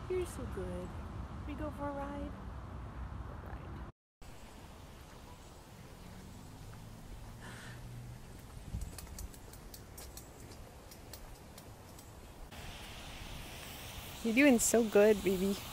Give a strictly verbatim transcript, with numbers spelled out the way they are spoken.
You're so good. We go for a ride? A ride. You're doing so good, baby.